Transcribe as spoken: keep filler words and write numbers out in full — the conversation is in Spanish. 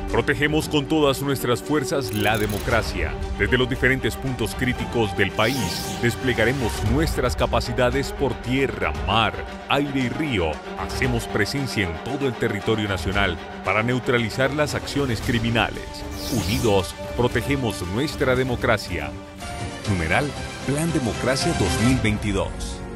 Protegemos con todas nuestras fuerzas la democracia. Desde los diferentes puntos críticos del país, desplegaremos nuestras capacidades por tierra, mar, aire y río. Hacemos presencia en todo el territorio nacional para neutralizar las acciones criminales. Unidos, protegemos nuestra democracia. Numeral Plan Democracia dos mil veintidós.